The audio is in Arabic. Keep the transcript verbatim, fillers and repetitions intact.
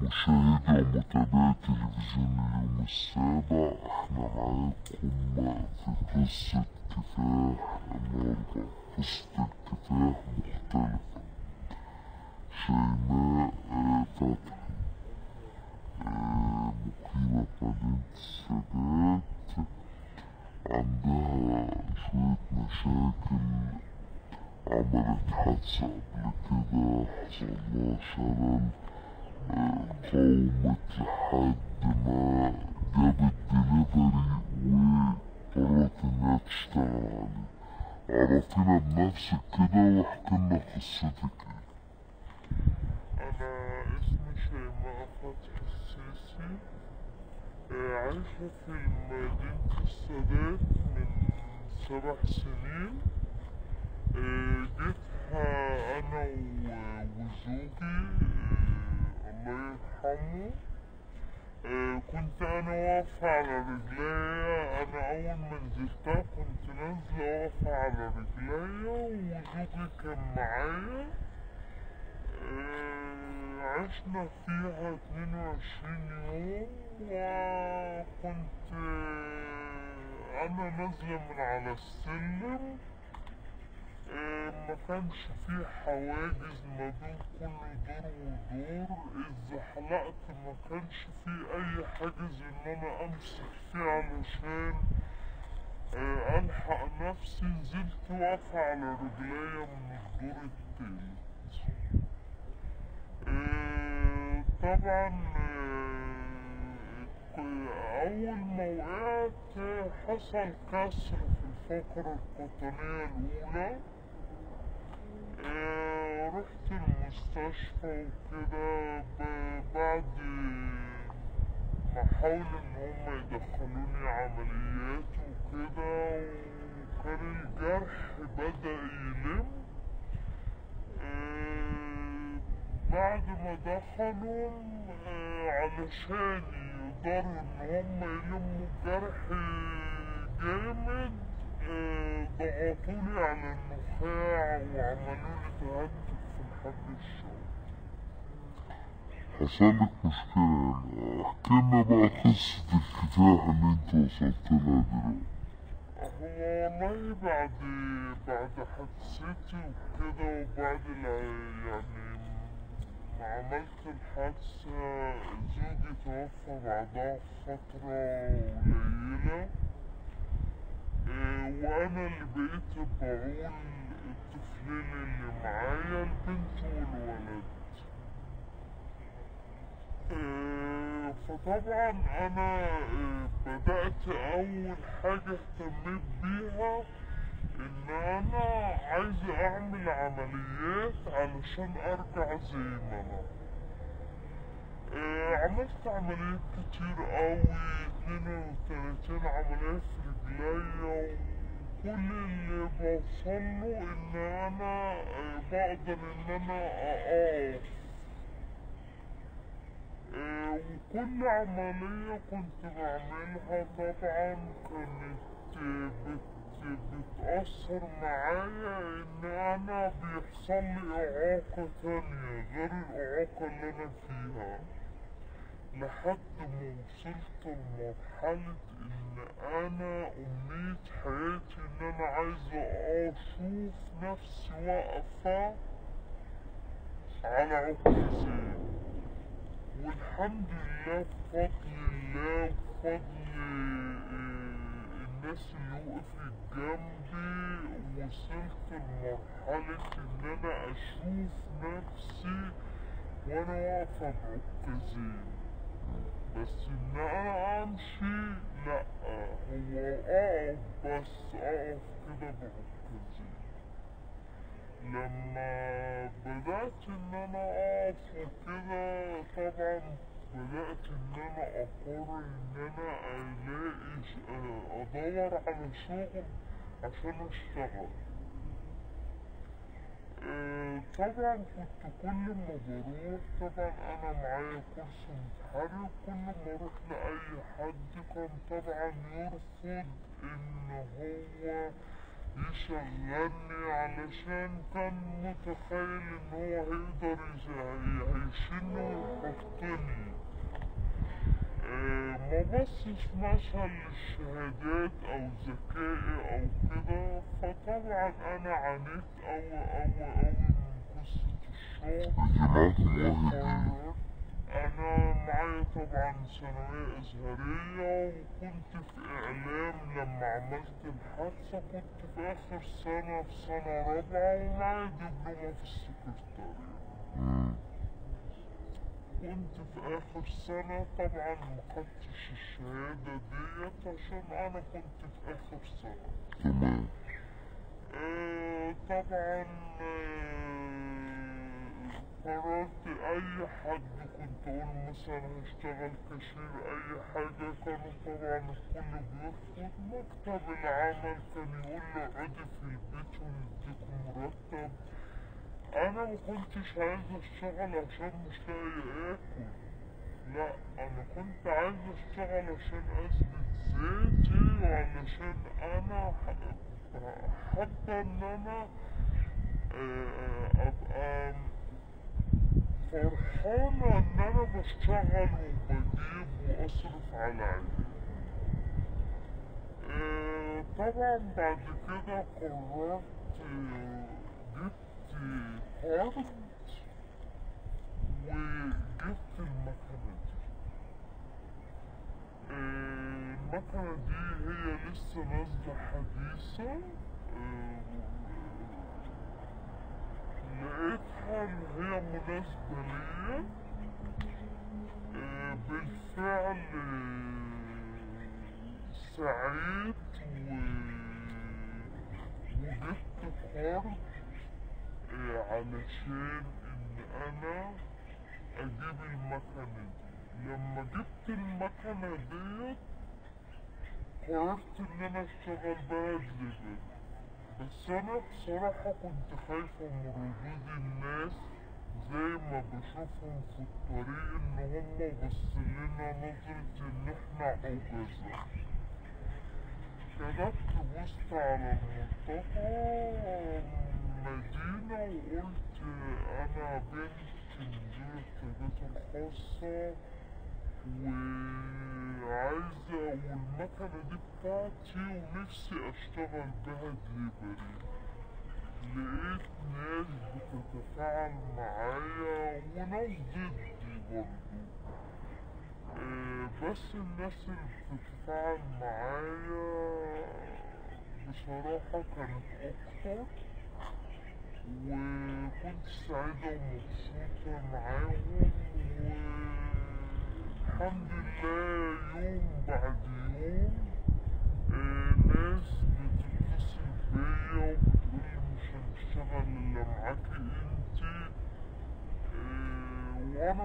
مشاهدي ومتابعي تلفزيون اليوم السابع، احنا معاكم في قصة كفاح. النهاردة قصة الكفاح مختلفة. شيماء آه فتحي آه مقيمة في مدينة السادات، عندها شوية مشاكل، عملت حادثة قبل كده، حصلها شلل، قاومت لحد ما جابت دليفري وقررت انها تشتغل عليه. عرفينا بنفسك كده واحكيلنا قصتك ايه. أنا اسمي شيماء فتحي السيسي، عايشة في مدينة السادات من سبع سنين. جيتها أنا وزوجي الله يرحمه. كنت أنا واقفة على رجليا، أنا أول ما نزلتها كنت نازلة واقفة على رجليا وزوجي كان معايا. عشنا فيها اتنين وعشرين يوم، وكنت أنا نازلة من على السلم، ما كانش فيه حواجز ما بين كل دور ودور. اتزحلقت، ما كانش فيه أي حاجز إن أنا أمسك فيه علشان ألحق نفسي. نزلت واقفة على رجليا من الدور التالت. طبعا أول ما وقعت حصل كسر في الفقرة القطنية الأولى. رحت المستشفى وكده بعد ما حاولوا إن هما يدخلوني عمليات وكده، وكان الجرح بدأ يلم. بعد ما دخلوا علشان يقدروا ان هم يلموا الجرح جامد، ضغطولي على النخاع وعملولي تهدد في الحبل الشوكي. حصلك مشكلة يعني، احكيلنا بقى قصة الكفاح اللي انت وصلتلها دلوقتي. هو والله بعد بعد حادثتي وكده، وبعد يعني ما عملت الحادثة زوجي توفى بعدها فترة قليلة. وأنا اللي بقيت بعول الطفلين اللي معايا، البنت والولد. فطبعا أنا بدأت أول حاجة اهتميت بيها إن أنا عايز أعمل عمليات علشان أرجع زي ما أنا. عملت عمليات كتير أوي، اتنين وتلاتين عملية في رجليا، وكل اللي بوصله إن أنا بقدر إن أنا أقف. وكل عملية كنت بعملها طبعا كانت بت بتأثر معايا إن أنا بيحصلي إعاقة تانية غير الإعاقة اللي أنا فيها، لحد ما وصلت لمرحلة إن أنا أمنية حياتي إن أنا عايزة أشوف نفسي واقفة على عكازين. والحمد لله بفضل الله وبفضل الناس اللي وقفت جنبي وصلت لمرحلة إن أنا أشوف نفسي وأنا واقفة بعكازين. بس إن أنا أمشي لأ، هو أقف بس أقف كده بعكازين. لما بدأت إن أنا أقف وكده طبعا بدأت إن أنا أقرر إن أنا ألاقي أدور على شغل عشان أشتغل. أه طبعا كنت كل ما بروح، طبعا أنا معايا كرسي متحرك، كل ما أروح لأي حد كان طبعا يرفض إن هو يشغلني، علشان كان متخيل ان هو هيقدر يشيلني ويحطني. آه ما بصش مثلا للشهادات او ذكائي او كده، فطبعا انا عانيت اوي اوي اوي من قصة الشغل. انت معاكي مؤهل انا معايا طبعا ثانوية ازهرية، وكنت في اعلام لما عملت الحادثة، كنت في اخر سنة في سنة رابعة، ومعايا دبلومة في السكرتارية. ايه؟ كنت في اخر سنة طبعا مخدتش الشهادة ديت عشان انا كنت في اخر سنة. تمام. آه طبعا آه قررت اي حد كنت اقول مثلا هشتغل كاشير اي حاجة، كانوا طبعا الكل بيرفض. مكتب العمل كان يقول لي اقعدي في البيت ونديك مرتب. انا مكنتش عايز اشتغل عشان مش لاقي اكل، لا انا كنت عايز اشتغل عشان اثبت ذاتي، وعلشان انا حابة ان انا ابقى فرحانة ان انا بشتغل وبجيب واصرف على عيالي. أه طبعا بعد كده قررت جبت كارد وجبت المكنة دي. أه المكنة دي هي لسه نازلة حديثة. أه لقيتها ان هي مناسبة ليا. أه بالفعل سعيت و... وجبت كارد أه علشان ان انا اجيب المكنة دي. لما جبت المكنة ديت قررت ان انا اشتغل بها دليفري، بس انا بصراحة كنت خايفة من ردود الناس زي ما بشوفهم في الطريق ان هما بصلنا نظرة ان احنا عجزة. كتبت بوست على الملتقى مدينة وقلت انا بنت مدير الطيارات الخاصة وعايزة والمكنة دي بتاعتي ونفسي اشتغل بها دليفري. لقيت ناس بتتفاعل معايا وناس ضدي برضو. أه بس الناس اللي بتتفاعل معايا بصراحة كانت اكتر، وكنت سعيدة ومبسوطة معاهم. والحمد لله يوم بعد يوم آه ناس بتتصل بيا وبتقولي مش هنشتغل الا معاكي انتي. آه وانا